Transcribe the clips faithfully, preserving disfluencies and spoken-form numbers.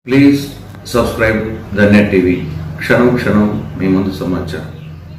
Please subscribe the net TV. క్షణం క్షణం మీ ముందు సమాచారం.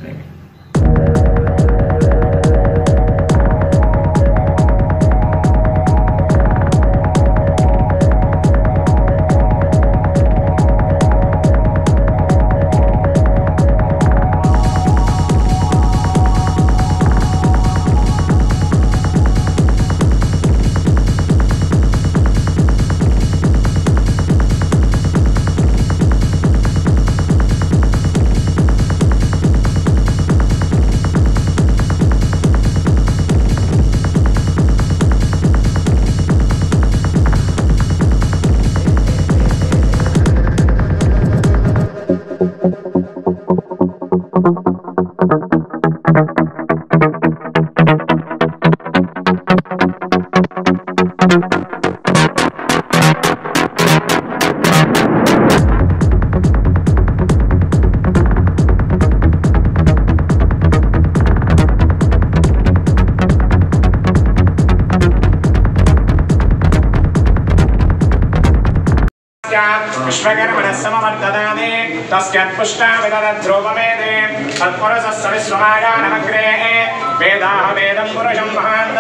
विश्वकर्मणस्समवर्धदाने तस्यात्पुष्टा विदधद्ध्रुवमेदे तत्पुरुषस्य विश्वमागानमग्रे वेदाः वेदं पुरुषं महान्तो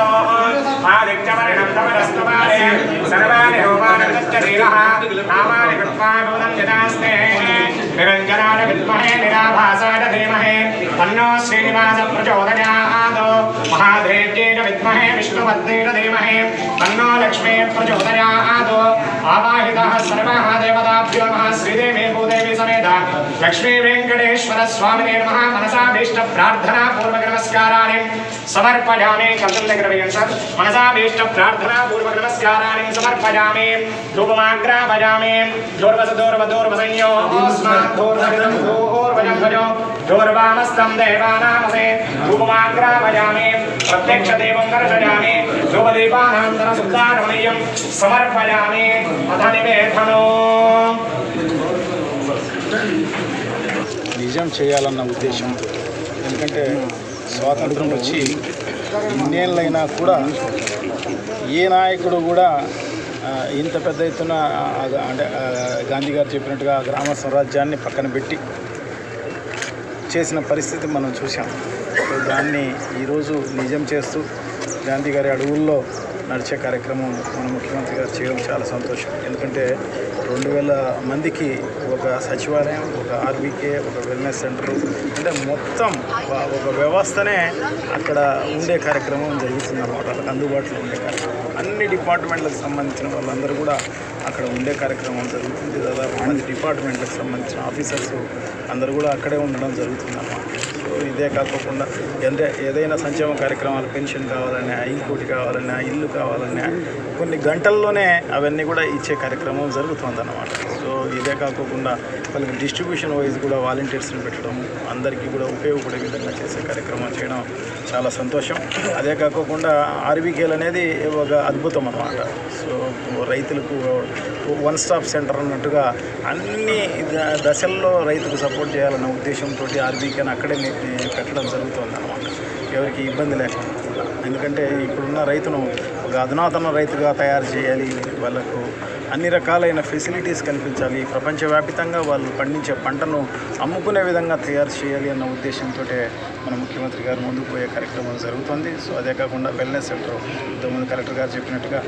आदित्यवर्णं तमरस्तुमारे सर्वाणि होमानगच्छतीरः नामानि कृत्वा भूतं यदास्ते निरञ्जनाय विद्महे निराभासाय धीमहि तन्नो श्रीनिवासः प्रचोदयात् महादेव्यै च विद्महे विष्णुपत्न्यै च धीमहि तन्नो लक्ष्मीः प्रचोदयात् आवाहितः सर्वाः देवताभ्यो नमः श्रीदेवी भूदेवी समेत लक्ष्मी वेंकटेश्वर स्वामिने नमः मनसाभीष्ट प्रार्थना पूर्वक नमस्काराणि समर्पयामि कंसुल्यग्रवयं सत् मनसाभीष्ट प्रार्थना पूर्वक नमस्काराणि समर्पयामि धूपमाग्रापयामि दूर्वसदूर्वदूर्वसंयो अस्माद्धूर्वजं दूर्वजं दूर्वामस्तं देवानामसे धूपमाग्रापयामि प्रत्यक्षदेवं दर्शयामि धूपदीपानान्तरं सुदानमयं समर्पयामि अथ निवेदनो నిజం చేయాలన్న ఉద్దేశంతో. ఎందుకంటే స్వాతంత్రం వచ్చి ఇన్నేళ్ళైనా కూడా ఏ నాయకుడు కూడా ఇంత పెద్ద ఎత్తున అంటే గాంధీ గారు చెప్పినట్టుగా గ్రామ స్వరాజ్యాన్ని పక్కన పెట్టి చేసిన పరిస్థితి మనం చూసాం. దాన్ని ఈరోజు నిజం చేస్తూ గాంధీ గారి అడుగుల్లో నడిచే కార్యక్రమం మన ముఖ్యమంత్రి గారు చేయడం చాలా సంతోషం. ఎందుకంటే రెండు వేల మందికి ఒక సచివాలయం, ఒక ఆర్బీకే, ఒక వెల్నెస్ సెంటరు, అంటే మొత్తం ఒక వ్యవస్థనే అక్కడ ఉండే కార్యక్రమం జరుగుతుందన్నమాట. వాళ్ళకి అందుబాటులో ఉండే కార్యక్రమం అన్ని డిపార్ట్మెంట్లకు సంబంధించిన వాళ్ళందరూ కూడా అక్కడ ఉండే కార్యక్రమం జరుగుతుంది. దాదాపు అన్ని డిపార్ట్మెంట్లకు సంబంధించిన ఆఫీసర్స్ అందరూ కూడా అక్కడే ఉండడం జరుగుతుందన్నమాట. సో ఇదే కాకుండా అంటే ఏదైనా సంక్షేమ కార్యక్రమాలు, పెన్షన్ కావాలన్నా, ఇంకోటి కావాలన్నా, ఇల్లు కావాలన్నా కొన్ని గంటల్లోనే అవన్నీ కూడా ఇచ్చే కార్యక్రమం జరుగుతుందన్నమాట. సో ఇదే కాకుండా వాళ్ళకి డిస్ట్రిబ్యూషన్ వైజ్ కూడా వాలంటీర్స్ని పెట్టడం, అందరికీ కూడా ఉపయోగపడే విధంగా చేసే కార్యక్రమం చేయడం చాలా సంతోషం. అదే కాకుండా ఆర్బీకేలు అనేది ఒక అద్భుతం అన్నమాట. సో రైతులకు వన్ స్టాప్ సెంటర్ అన్నట్టుగా అన్ని దశల్లో రైతుకు సపోర్ట్ చేయాలన్న ఉద్దేశంతో ఆర్బీకేని అక్కడే పెట్టడం జరుగుతుంది అన్నమాట. ఎవరికి ఇబ్బంది లేకుండా. ఎందుకంటే ఇప్పుడున్న రైతును ఒక అధునాతన రైతుగా తయారు చేయాలి, వాళ్ళకు అన్ని రకాలైన ఫెసిలిటీస్ కల్పించాలి, ప్రపంచవ్యాప్తంగా వాళ్ళు పండించే పంటను అమ్ముకునే విధంగా తయారు చేయాలి అన్న ఉద్దేశంతో మన ముఖ్యమంత్రి గారు ముందుకు పోయే కార్యక్రమం జరుగుతుంది. సో అదే కాకుండా వెల్నెస్ సెంటర్ ఇంతకుముందు కలెక్టర్ గారు చెప్పినట్టుగా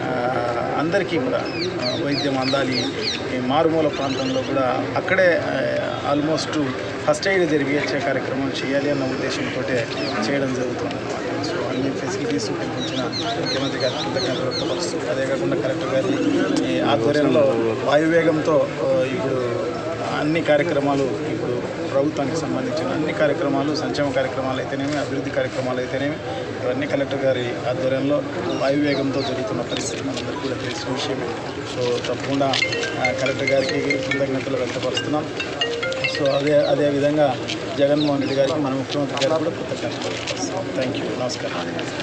అందరికీ కూడా వైద్యం అందాలి. ఈ మారుమూల ప్రాంతంలో కూడా అక్కడే ఆల్మోస్ట్ ఫస్ట్ ఎయిడ్ జరిపించే కార్యక్రమం చేయాలి అన్న ఉద్దేశంతో చేయడం జరుగుతుంది అన్నమాట. సో అన్ని ఫెసిలిటీస్ కల్పించిన ముఖ్యమంత్రి గారికి కృతజ్ఞతలు వ్యక్తపరుస్తూ, అదే కాకుండా కలెక్టర్ గారి ఆధ్వర్యంలో వాయువేగంతో ఇప్పుడు అన్ని కార్యక్రమాలు, ఇప్పుడు ప్రభుత్వానికి సంబంధించిన అన్ని కార్యక్రమాలు, సంక్షేమ కార్యక్రమాలు అయితేనేమి, అభివృద్ధి కార్యక్రమాలు అయితేనేమి, ఇవన్నీ కలెక్టర్ గారి ఆధ్వర్యంలో వాయువేగంతో జరుగుతున్న పరిస్థితి మనందరికీ కూడా తెలిసిన విషయమే. సో తప్పకుండా కలెక్టర్ గారికి కృతజ్ఞతలు వ్యక్తపరుస్తున్నాం. సో అదే అదేవిధంగా జగన్మోహన్ రెడ్డి గారికి మన ముఖ్యమంత్రి గారికి కూడా కృతజ్ఞతలు వ్యక్తపరుస్తున్నాం. Thank you. నమస్కారం.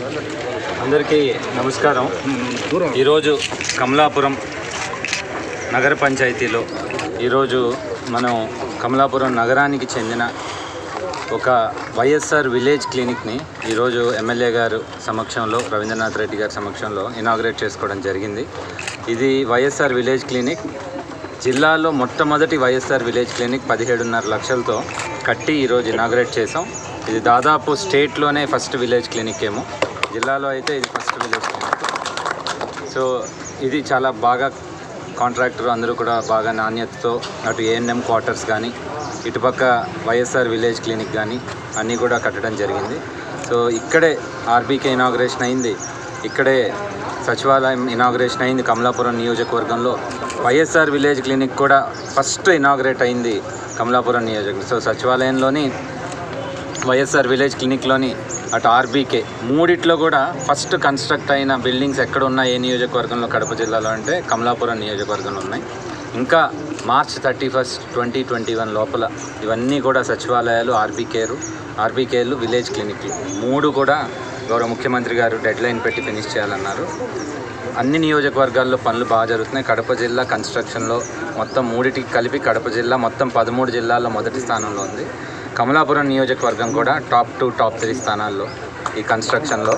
అందరికీ నమస్కారం. ఈరోజు కమలాపురం నగర పంచాయతీలో ఈరోజు మనం కమలాపురం నగరానికి చెందిన ఒక వైఎస్ఆర్ విలేజ్ క్లినిక్ని ఈరోజు ఎమ్మెల్యే గారు సమక్షంలో, రవీంద్రనాథ్ రెడ్డి గారి సమక్షంలో ఇనాగ్రేట్ చేసుకోవడం జరిగింది. ఇది వైఎస్ఆర్ విలేజ్ క్లినిక్ జిల్లాలో మొట్టమొదటి వైఎస్ఆర్ విలేజ్ క్లినిక్ పదిహేడున్నర లక్షలతో కట్టి ఈరోజు ఇనాగ్రేట్ చేసాం. ఇది దాదాపు స్టేట్లోనే ఫస్ట్ విలేజ్ క్లినిక్ ఏమో, జిల్లాలో అయితే ఇది ఫస్ట్ విలేజ్ క్లినిక్. సో ఇది చాలా బాగా కాంట్రాక్టర్ అందరూ కూడా బాగా నాణ్యతతో అటు ఏఎన్ఎం క్వార్టర్స్ కానీ ఇటుపక్క వైఎస్ఆర్ విలేజ్ క్లినిక్ కానీ అన్నీ కూడా కట్టడం జరిగింది. సో ఇక్కడే ఆర్బీకే ఇనాగ్రేషన్ అయింది, ఇక్కడే సచివాలయం ఇనాగ్రేషన్ అయింది కమలాపురం నియోజకవర్గంలో. వైఎస్ఆర్ విలేజ్ క్లినిక్ కూడా ఫస్ట్ ఇనాగ్రేట్ అయింది కమలాపురం నియోజకవర్గం. సో సచివాలయంలోని వైఎస్ఆర్ విలేజ్ క్లినిక్లోని అటు ఆర్బీకే మూడిట్లో కూడా ఫస్ట్ కన్స్ట్రక్ట్ అయిన బిల్డింగ్స్ ఎక్కడ ఉన్నాయి ఏ నియోజకవర్గంలో కడప జిల్లాలో అంటే కమలాపురం నియోజకవర్గంలో ఉన్నాయి. ఇంకా March thirty first twenty twenty one లోపల ఇవన్నీ కూడా సచివాలయాలు ఆర్బీకేలు ఆర్బీకేలు విలేజ్ క్లినిక్లు మూడు కూడా గౌరవ ముఖ్యమంత్రి గారు డెడ్ లైన్ పెట్టి ఫినిష్ చేయాలన్నారు. అన్ని నియోజకవర్గాల్లో పనులు బాగా జరుగుతున్నాయి. కడప జిల్లా కన్స్ట్రక్షన్లో మొత్తం మూడిటికి కలిపి కడప జిల్లా మొత్తం పదమూడు జిల్లాల్లో మొదటి స్థానంలో ఉంది. కమలాపురం నియోజకవర్గం కూడా టాప్ టూ టాప్ త్రీ స్థానాల్లో ఈ కన్స్ట్రక్షన్లో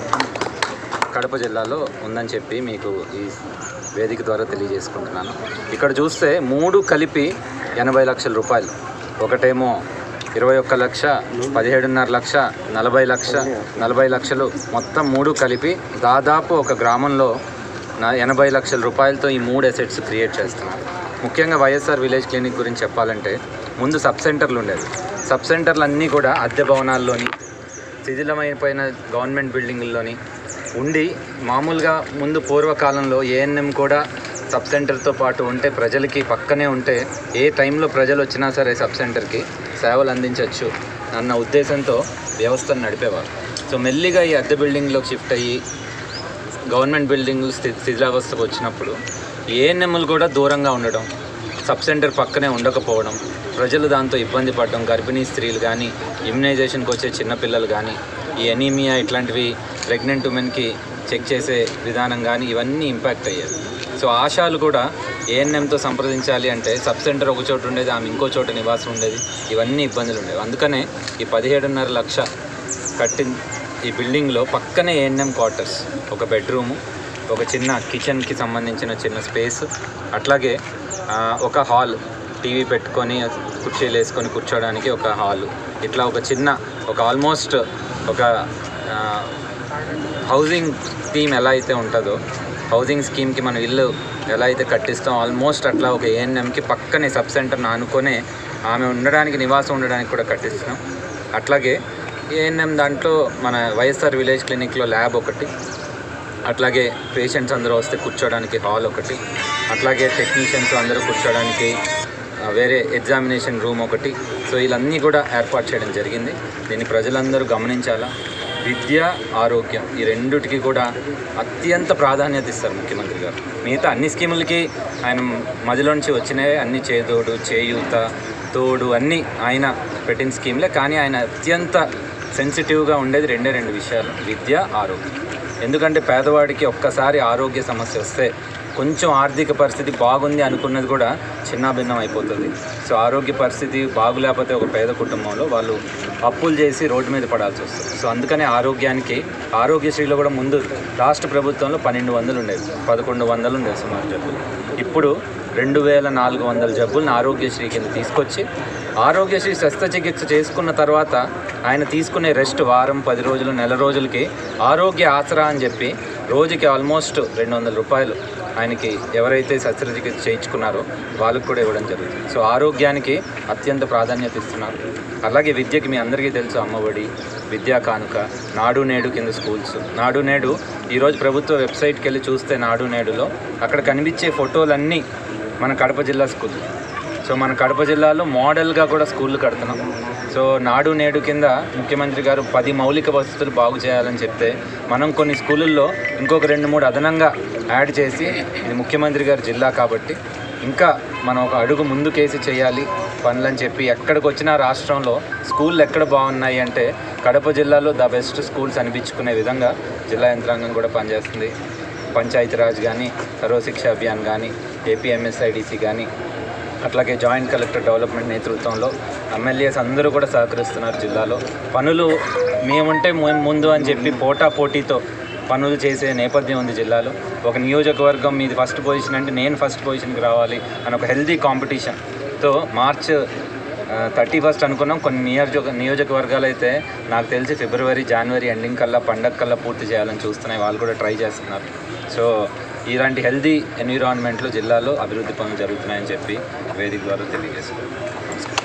కడప జిల్లాలో ఉందని చెప్పి మీకు ఈ వేదిక ద్వారా తెలియజేసుకుంటున్నాను. ఇక్కడ చూస్తే మూడు కలిపి ఎనభై లక్షల రూపాయలు, ఒకటేమో ఇరవై ఒక్క లక్ష, పదిహేడున్నర లక్ష, నలభై లక్ష నలభై లక్షలు మొత్తం మూడు కలిపి దాదాపు ఒక గ్రామంలో నా ఎనభై లక్షల రూపాయలతో ఈ మూడు అసెట్స్ క్రియేట్ చేస్తున్నారు. ముఖ్యంగా వైఎస్ఆర్ విలేజ్ క్లినిక్ గురించి చెప్పాలంటే ముందు సబ్ సెంటర్లు ఉండేవి. సబ్ సెంటర్లు అన్నీ కూడా అద్దె భవనాల్లోని శిథిలమైపోయిన గవర్నమెంట్ బిల్డింగుల్లోని ఉండి మామూలుగా ముందు పూర్వకాలంలో ఏఎన్ఎం కూడా సబ్ సెంటర్తో పాటు ఉంటే ప్రజలకి పక్కనే ఉంటే ఏ టైంలో ప్రజలు వచ్చినా సరే సబ్ సెంటర్కి సేవలు అందించవచ్చు అన్న ఉద్దేశంతో వ్యవస్థను నడిపేవారు. సో మెల్లిగా ఈ అద్దె బిల్డింగ్లోకి షిఫ్ట్ అయ్యి గవర్నమెంట్ బిల్డింగ్లు స్థితి శిథిలావస్థకు వచ్చినప్పుడు ఏఎన్ఎంలు కూడా దూరంగా ఉండడం, సబ్ సెంటర్ పక్కనే ఉండకపోవడం, ప్రజలు దాంతో ఇబ్బంది పడడం, గర్భిణీ స్త్రీలు కానీ ఇమ్యునైజేషన్కి వచ్చే చిన్నపిల్లలు కానీ ఈ ఎనీమియా ఇట్లాంటివి ప్రెగ్నెంట్ ఉమెన్కి చెక్ చేసే విధానం కానీ ఇవన్నీ ఇంపాక్ట్ అయ్యాయి. సో ఆశాలు కూడా ఏఎన్ఎంతో సంప్రదించాలి అంటే సబ్ సెంటర్ ఒక చోట ఉండేది, ఆమె ఇంకో చోట నివాసం ఉండేది, ఇవన్నీ ఇబ్బందులు ఉండేవి. అందుకనే ఈ పదిహేడున్నర లక్ష కట్టి ఈ బిల్డింగ్లో పక్కనే ఏఎన్ఎం క్వార్టర్స్, ఒక బెడ్రూము, ఒక చిన్న కిచెన్కి సంబంధించిన చిన్న స్పేస్, అట్లాగే ఒక హాల్, టీవీ పెట్టుకొని కుర్చీలు వేసుకొని కూర్చోడానికి ఒక హాలు, ఇట్లా ఒక చిన్న ఒక ఆల్మోస్ట్ ఒక హౌసింగ్ స్కీమ్ ఎలా అయితే ఉంటుందో హౌసింగ్ స్కీమ్కి మనం ఇల్లు ఎలా అయితే కట్టిస్తాం ఆల్మోస్ట్ అట్లా ఒక ఏఎన్ఎంకి పక్కనే సబ్ సెంటర్ని ఆనుకొనే ఆమె ఉండడానికి నివాసం ఉండడానికి కూడా కట్టిస్తున్నాం. అట్లాగే ఏఎన్ఎం దాంట్లో మన వైఎస్ఆర్ విలేజ్ క్లినిక్లో ల్యాబ్ ఒకటి, అట్లాగే పేషెంట్స్ అందరూ వస్తే కూర్చోడానికి హాల్ ఒకటి, అట్లాగే టెక్నీషియన్స్ అందరూ కూర్చోడానికి వేరే ఎగ్జామినేషన్ రూమ్ ఒకటి. సో వీళ్ళన్నీ కూడా ఏర్పాటు చేయడం జరిగింది. దీన్ని ప్రజలందరూ గమనించాలా. విద్య, ఆరోగ్యం ఈ రెండుటికి కూడా అత్యంత ప్రాధాన్యత ఇస్తారు ముఖ్యమంత్రి గారు. మిగతా అన్ని స్కీములకి ఆయన మధ్యలో నుంచి వచ్చినాయి, అన్ని చేదోడు చేయూత తోడు అన్నీ ఆయన పెట్టిన స్కీమ్లే. కానీ ఆయన అత్యంత సెన్సిటివ్గా ఉండేది రెండే రెండు విషయాలు, విద్య, ఆరోగ్యం. ఎందుకంటే పేదవాడికి ఒక్కసారి ఆరోగ్య సమస్య వస్తే కొంచెం ఆర్థిక పరిస్థితి బాగుంది అనుకున్నది కూడా చిన్నాభిన్నం అయిపోతుంది. సో ఆరోగ్య పరిస్థితి బాగులేకపోతే ఒక పేద కుటుంబంలో వాళ్ళు అప్పులు చేసి రోడ్డు మీద పడాల్సి వస్తుంది. సో అందుకనే ఆరోగ్యానికి ఆరోగ్యశ్రీలో కూడా ముందు రాష్ట్ర ప్రభుత్వంలో పన్నెండు వందలు ఉండేవి, పదకొండు వందలు ఉండేవి సుమారు జబ్బులు. ఇప్పుడు రెండు వేల నాలుగు వందల జబ్బులను ఆరోగ్యశ్రీ కింద తీసుకొచ్చి ఆరోగ్యశ్రీ శస్త్రచికిత్స చేసుకున్న తర్వాత ఆయన తీసుకునే రెస్ట్ వారం పది రోజులు నెల రోజులకి ఆరోగ్య ఆసరా అని చెప్పి రోజుకి ఆల్మోస్ట్ రెండు వందల రూపాయలు ఆయనకి ఎవరైతే శస్త్రచికిత్స చేయించుకున్నారో వాళ్ళకు కూడా ఇవ్వడం జరుగుతుంది. సో ఆరోగ్యానికి అత్యంత ప్రాధాన్యత ఇస్తున్నారు. అలాగే విద్యకి మీ అందరికీ తెలుసు, అమ్మఒడి, విద్యా కానుక, నాడు నేడు కింద స్కూల్స్. నాడు నేడు ఈరోజు ప్రభుత్వ వెబ్సైట్కి వెళ్ళి చూస్తే నాడు నేడులో అక్కడ కనిపించే ఫోటోలన్నీ మన కడప జిల్లా స్కూల్. సో మన కడప జిల్లాలో మోడల్గా కూడా స్కూళ్ళు కడుతున్నాం. సో నాడు నేడు కింద ముఖ్యమంత్రి గారు పది మౌలిక వసతులు బాగు చేయాలని చెప్తే మనం కొన్ని స్కూళ్ళల్లో ఇంకొక రెండు మూడు అదనంగా యాడ్ చేసి, ఇది ముఖ్యమంత్రి గారి జిల్లా కాబట్టి ఇంకా మనం ఒక అడుగు ముందుకేసి చేయాలి పనులని చెప్పి ఎక్కడికి వచ్చినా రాష్ట్రంలో స్కూళ్ళు ఎక్కడ బాగున్నాయి అంటే కడప జిల్లాలో ద బెస్ట్ స్కూల్స్ అనిపించుకునే విధంగా జిల్లా యంత్రాంగం కూడా పనిచేస్తుంది. పంచాయతీరాజ్ కానీ, సర్వశిక్ష అభియాన్ కానీ, ఏపీఎంఎస్ఐడిసి కానీ, అట్లాగే జాయింట్ కలెక్టర్ డెవలప్మెంట్ నేతృత్వంలో ఎమ్మెల్యేస్ అందరూ కూడా సహకరిస్తున్నారు. జిల్లాలో పనులు మేముంటే మేము ముందు అని చెప్పి పోటా పోటీతో పనులు చేసే నేపథ్యం ఉంది జిల్లాలో. ఒక నియోజకవర్గం మీది ఫస్ట్ పొజిషన్ అంటే నేను ఫస్ట్ పొజిషన్కి రావాలి అని ఒక హెల్దీ కాంపిటీషన్తో మార్చ్ థర్టీ ఫస్ట్ అనుకున్నాం. కొన్ని నియోజక నియోజకవర్గాలు అయితే నాకు తెలిసి ఫిబ్రవరి జనవరి ఎండింగ్ కల్లా పండగ కల్లా పూర్తి చేయాలని చూస్తున్నాయి. వాళ్ళు కూడా ట్రై చేస్తున్నారు. సో ఇలాంటి హెల్దీ ఎన్విరాన్మెంట్లో జిల్లాలో అభివృద్ధి పనులు జరుగుతున్నాయని చెప్పి వేదిక ద్వారా తెలియజేస్తున్నాను.